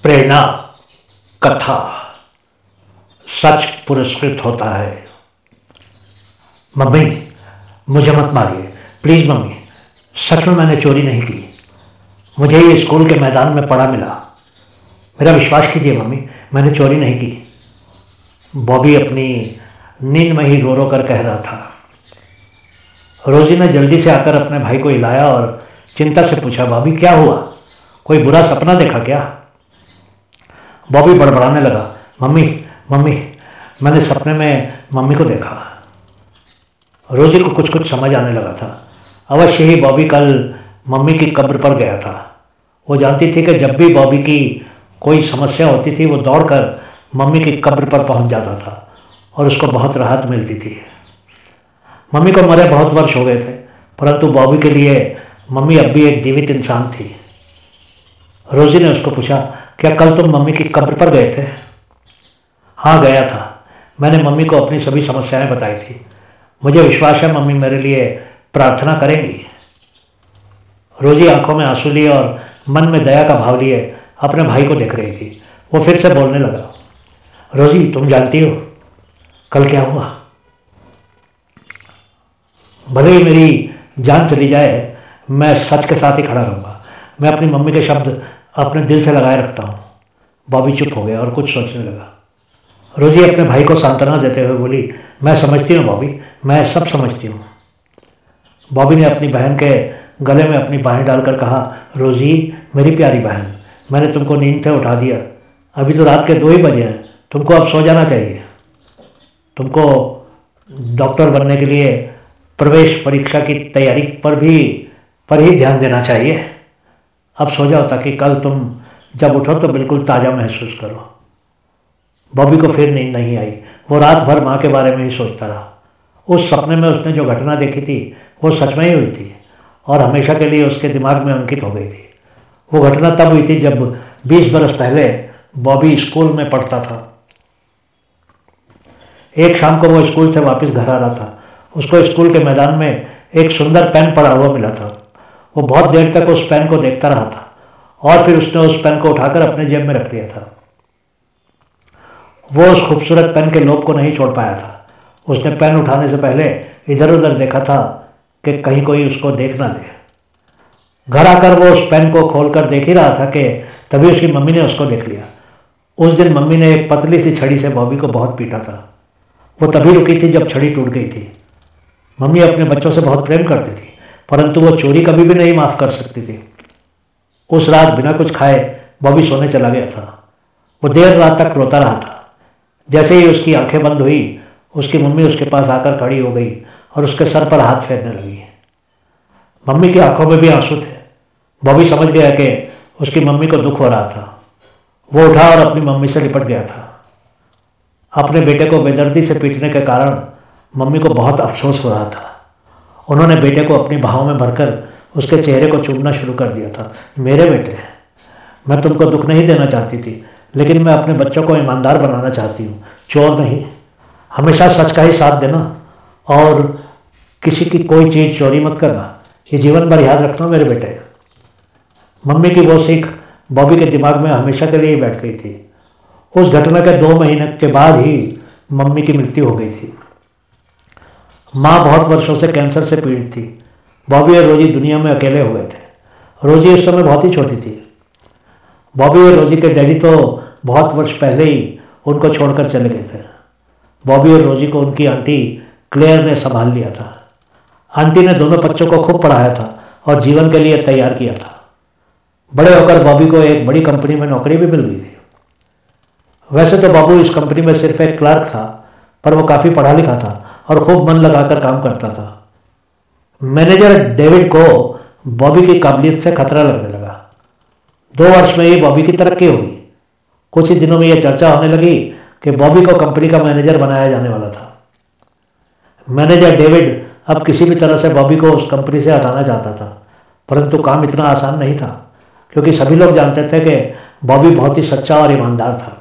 प्रेरणा कथा सच पुरस्कृत होता है। मम्मी, मुझे मत मारिए प्लीज़ मम्मी, सच में मैंने चोरी नहीं की। मुझे ये स्कूल के मैदान में पड़ा मिला। मेरा विश्वास कीजिए मम्मी, मैंने चोरी नहीं की। बॉबी अपनी नींद में ही रो रो कर कह रहा था। रोजी ने जल्दी से आकर अपने भाई को हिलाया और चिंता से पूछा, बॉबी क्या हुआ, कोई बुरा सपना देखा क्या? बॉबी बड़बड़ाने लगा, मम्मी मम्मी, मैंने सपने में मम्मी को देखा। रोजी को कुछ कुछ समझ आने लगा था। अवश्य ही बॉबी कल मम्मी की कब्र पर गया था। वो जानती थी कि जब भी बॉबी की कोई समस्या होती थी वो दौड़कर मम्मी की कब्र पर पहुंच जाता था और उसको बहुत राहत मिलती थी। मम्मी को मरे बहुत वर्ष हो गए थे, परंतु बॉबी के लिए मम्मी अब भी एक जीवित इंसान थी। रोजी ने उसको पूछा, क्या कल तुम मम्मी की कब्र पर गए थे? हाँ गया था। मैंने मम्मी को अपनी सभी समस्याएं बताई थी। मुझे विश्वास है मम्मी मेरे लिए प्रार्थना करेंगी। रोजी आंखों में आंसू लिए और मन में दया का भाव लिए अपने भाई को देख रही थी। वो फिर से बोलने लगा, रोजी तुम जानती हो कल क्या हुआ? भले ही मेरी जान चली जाए, मैं सच के साथ ही खड़ा रहूँगा। मैं अपनी मम्मी के शब्द अपने दिल से लगाए रखता हूँ। बॉबी चुप हो गया और कुछ सोचने लगा। रोजी अपने भाई को सांत्वना देते हुए बोली, मैं समझती हूँ बॉबी, मैं सब समझती हूँ। बॉबी ने अपनी बहन के गले में अपनी बाहें डालकर कहा, रोजी मेरी प्यारी बहन, मैंने तुमको नींद से उठा दिया। अभी तो रात के 2 ही बजे हैं, तुमको अब सो जाना चाहिए। तुमको डॉक्टर बनने के लिए प्रवेश परीक्षा की तैयारी पर ही ध्यान देना चाहिए। अब सो जाओ ताकि कल तुम जब उठो तो बिल्कुल ताज़ा महसूस करो। बॉबी को फिर नींद नहीं आई। वो रात भर माँ के बारे में ही सोचता रहा। उस सपने में उसने जो घटना देखी थी वो सच में ही हुई थी और हमेशा के लिए उसके दिमाग में अंकित हो गई थी। वो घटना तब हुई थी जब 20 बरस पहले बॉबी स्कूल में पढ़ता था। एक शाम को वो स्कूल से वापस घर आ रहा था। उसको स्कूल के मैदान में एक सुंदर पेन पड़ा हुआ मिला था। वो बहुत देर तक उस पेन को देखता रहा था और फिर उसने उस पेन को उठाकर अपने जेब में रख लिया था। वो उस खूबसूरत पेन के लोभ को नहीं छोड़ पाया था। उसने पेन उठाने से पहले इधर उधर देखा था कि कहीं कोई उसको देख ना ले। घर आकर वो उस पेन को खोलकर देख ही रहा था कि तभी उसकी मम्मी ने उसको देख लिया। उस दिन मम्मी ने एक पतली सी छड़ी से बॉबी को बहुत पीटा था। वो तभी रुकी थी जब छड़ी टूट गई थी। मम्मी अपने बच्चों से बहुत प्रेम करती थी, परंतु वो चोरी कभी भी नहीं माफ़ कर सकती थी। उस रात बिना कुछ खाए बॉबी सोने चला गया था। वो देर रात तक रोता रहा था। जैसे ही उसकी आंखें बंद हुई, उसकी मम्मी उसके पास आकर खड़ी हो गई और उसके सर पर हाथ फेरने लगी। मम्मी की आंखों में भी आंसू थे। बॉबी समझ गया कि उसकी मम्मी को दुख हो रहा था। वो उठा और अपनी मम्मी से लिपट गया था। अपने बेटे को बेदर्दी से पीटने के कारण मम्मी को बहुत अफसोस हो रहा था। उन्होंने बेटे को अपनी बाहों में भरकर उसके चेहरे को चूमना शुरू कर दिया था। मेरे बेटे, मैं तुमको दुख नहीं देना चाहती थी, लेकिन मैं अपने बच्चों को ईमानदार बनाना चाहती हूँ, चोर नहीं। हमेशा सच का ही साथ देना और किसी की कोई चीज़ चोरी मत करना, ये जीवन भर याद रखना मेरे बेटे। मम्मी की वो सीख बॉबी के दिमाग में हमेशा के लिए बैठ गई थी। उस घटना के 2 महीने के बाद ही मम्मी की मृत्यु हो गई थी। माँ बहुत वर्षों से कैंसर से पीड़ित थी। बॉबी और रोजी दुनिया में अकेले हो गए थे। रोजी उस समय बहुत ही छोटी थी। बॉबी और रोजी के डैडी तो बहुत वर्ष पहले ही उनको छोड़कर चले गए थे। बॉबी और रोजी को उनकी आंटी क्लेयर ने संभाल लिया था। आंटी ने दोनों बच्चों को खूब पढ़ाया था और जीवन के लिए तैयार किया था। बड़े होकर बॉबी को एक बड़ी कंपनी में नौकरी भी मिल गई थी। वैसे तो बाबू इस कंपनी में सिर्फ एक क्लर्क था, पर वो काफ़ी पढ़ा लिखा था और खूब मन लगाकर काम करता था। मैनेजर डेविड को बॉबी की काबिलियत से खतरा लगने लगा। 2 वर्ष में ही बॉबी की तरक्की हुई। कुछ ही दिनों में यह चर्चा होने लगी कि बॉबी को कंपनी का मैनेजर बनाया जाने वाला था। मैनेजर डेविड अब किसी भी तरह से बॉबी को उस कंपनी से हटाना चाहता था, परंतु काम इतना आसान नहीं था क्योंकि सभी लोग जानते थे कि बॉबी बहुत ही सच्चा और ईमानदार था।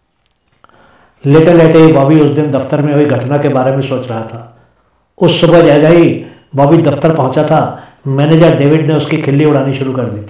लेटे लेटे ही बॉबी उस दिन दफ्तर में हुई घटना के बारे में सोच रहा था। उस सुबह जैसे ही बॉबी दफ्तर पहुंचा था, मैनेजर डेविड ने उसकी खिल्ली उड़ानी शुरू कर दी थी।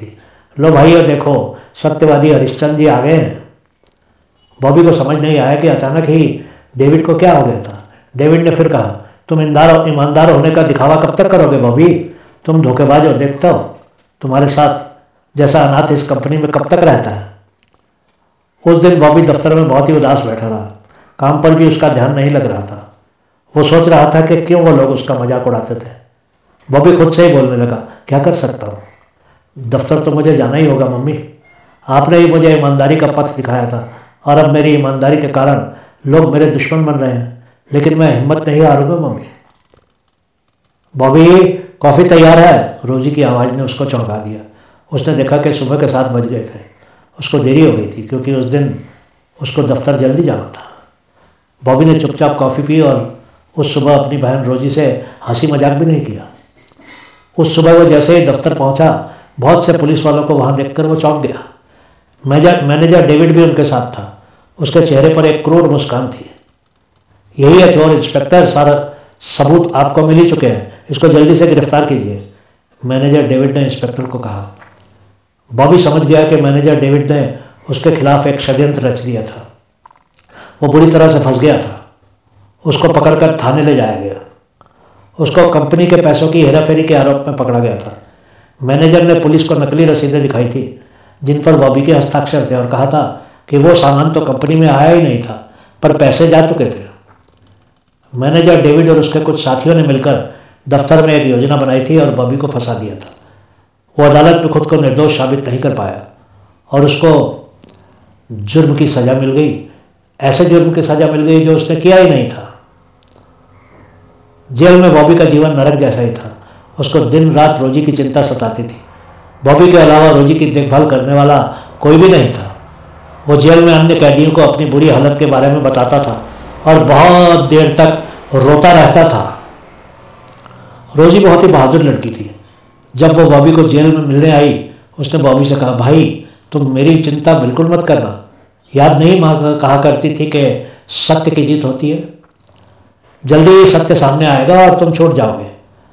लो भाइयों देखो, सत्यवादी हरिश्चंद्र जी आ गए हैं। बॉबी को समझ नहीं आया कि अचानक ही डेविड को क्या हो गया था। डेविड ने फिर कहा, तुम ईमानदार होने का दिखावा कब तक करोगे बॉबी? तुम धोखेबाज हो, देखता हो तुम्हारे साथ जैसा अनाथ इस कंपनी में कब तक रहता है। उस दिन बॉबी दफ्तर में बहुत ही उदास बैठा रहा। काम पर भी उसका ध्यान नहीं लग रहा था। वो सोच रहा था कि क्यों वो लोग उसका मजाक उड़ाते थे। बॉबी खुद से ही बोलने लगा, क्या कर सकता हूँ, दफ्तर तो मुझे जाना ही होगा मम्मी। आपने ही मुझे ईमानदारी का पथ दिखाया था और अब मेरी ईमानदारी के कारण लोग मेरे दुश्मन बन रहे हैं, लेकिन मैं हिम्मत नहीं हारूंगा मम्मी। बॉबी, कॉफ़ी तैयार है, रोजी की आवाज़ ने उसको चौंका दिया। उसने देखा कि सुबह के 7 बज गए थे। उसको देरी हो गई थी क्योंकि उस दिन उसको दफ्तर जल्दी जाना था। बॉबी ने चुपचाप कॉफ़ी पी और उस सुबह अपनी बहन रोजी से हंसी मजाक भी नहीं किया। उस सुबह वो जैसे ही दफ्तर पहुंचा, बहुत से पुलिस वालों को वहां देखकर वो चौंक गया। मैनेजर डेविड भी उनके साथ था। उसके चेहरे पर एक क्रूर मुस्कान थी। यही है चोर इंस्पेक्टर, सारा सबूत आपको मिल ही चुके हैं, इसको जल्दी से गिरफ्तार कीजिए, मैनेजर डेविड ने इंस्पेक्टर को कहा। बॉबी समझ गया कि मैनेजर डेविड ने उसके खिलाफ एक षड्यंत्र रच दिया था। वो बुरी तरह से फंस गया था। उसको पकड़कर थाने ले जाया गया। उसको कंपनी के पैसों की हेराफेरी के आरोप में पकड़ा गया था। मैनेजर ने पुलिस को नकली रसीदें दिखाई थी जिन पर बॉबी के हस्ताक्षर थे और कहा था कि वो सामान तो कंपनी में आया ही नहीं था, पर पैसे जा चुके थे। मैनेजर डेविड और उसके कुछ साथियों ने मिलकर दफ्तर में एक योजना बनाई थी और बॉबी को फंसा दिया था। वो अदालत में खुद को निर्दोष साबित नहीं कर पाया और उसको जुर्म की सज़ा मिल गई। ऐसे जुर्म की सज़ा मिल गई जो उसने किया ही नहीं था। जेल में बॉबी का जीवन नरक जैसा ही था। उसको दिन रात रोजी की चिंता सताती थी। बॉबी के अलावा रोजी की देखभाल करने वाला कोई भी नहीं था। वो जेल में अन्य कैदियों को अपनी बुरी हालत के बारे में बताता था और बहुत देर तक रोता रहता था। रोजी बहुत ही बहादुर लड़की थी। जब वो बॉबी को जेल में मिलने आई, उसने बॉबी से कहा, भाई तुम मेरी चिंता बिल्कुल मत करना। याद नहीं माँ कहा करती थी कि सत्य की जीत होती है, जल्दी ही सत्य सामने आएगा और तुम छूट जाओगे।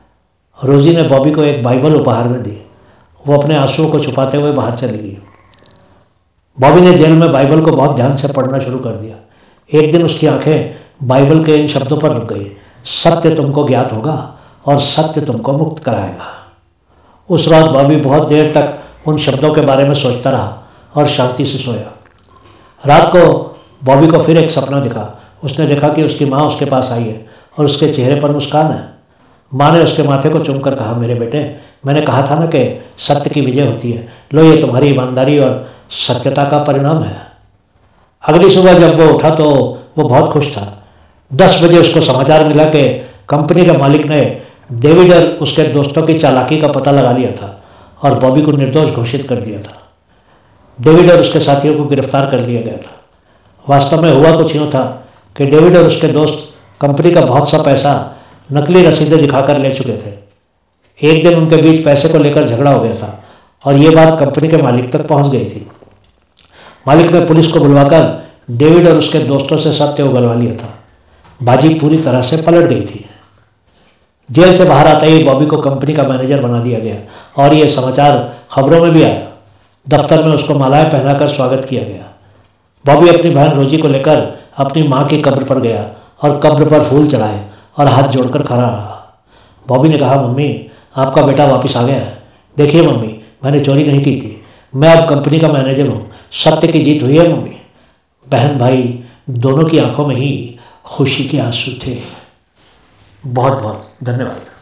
रोजी ने बॉबी को एक बाइबल उपहार में दी। वो अपने आंसुओं को छुपाते हुए बाहर चली गई। बॉबी ने जेल में बाइबल को बहुत ध्यान से पढ़ना शुरू कर दिया। एक दिन उसकी आंखें बाइबल के इन शब्दों पर रुक गई, सत्य तुमको ज्ञात होगा और सत्य तुमको मुक्त कराएगा। उस रात बॉबी बहुत देर तक उन शब्दों के बारे में सोचता रहा और शांति से सोया। रात को बॉबी को फिर एक सपना दिखा। उसने देखा कि उसकी माँ उसके पास आई है और उसके चेहरे पर मुस्कान है। माँ ने उसके माथे को चूमकर कहा, मेरे बेटे, मैंने कहा था ना कि सत्य की विजय होती है। लो, ये तुम्हारी ईमानदारी और सत्यता का परिणाम है। अगली सुबह जब वो उठा तो वो बहुत खुश था। 10 बजे उसको समाचार मिला कि कंपनी के मालिक ने डेविड और उसके दोस्तों की चालाकी का पता लगा लिया था और बॉबी को निर्दोष घोषित कर दिया था। डेविड और उसके साथियों को गिरफ्तार कर लिया गया था। वास्तव में हुआ कुछ यूँ था कि डेविड और उसके दोस्त कंपनी का बहुत सा पैसा नकली रसीदें दिखाकर ले चुके थे। एक दिन उनके बीच पैसे को लेकर झगड़ा हो गया था और ये बात कंपनी के मालिक तक पहुंच गई थी। मालिक ने पुलिस को बुलवाकर डेविड और उसके दोस्तों से सत्य उगलवा लिया था। बाजी पूरी तरह से पलट गई थी। जेल से बाहर आते ही बॉबी को कंपनी का मैनेजर बना दिया गया और ये समाचार खबरों में भी आया। दफ्तर में उसको मालाएं पहनाकर स्वागत किया गया। बॉबी अपनी बहन रोजी को लेकर अपनी माँ की कब्र पर गया और कब्र पर फूल चढ़ाए और हाथ जोड़कर खड़ा रहा। बॉबी ने कहा, मम्मी, आपका बेटा वापस आ गया है। देखिए मम्मी, मैंने चोरी नहीं की थी। मैं अब कंपनी का मैनेजर हूँ। सत्य की जीत हुई है मम्मी। बहन भाई दोनों की आंखों में ही खुशी के आंसू थे। बहुत बहुत धन्यवाद।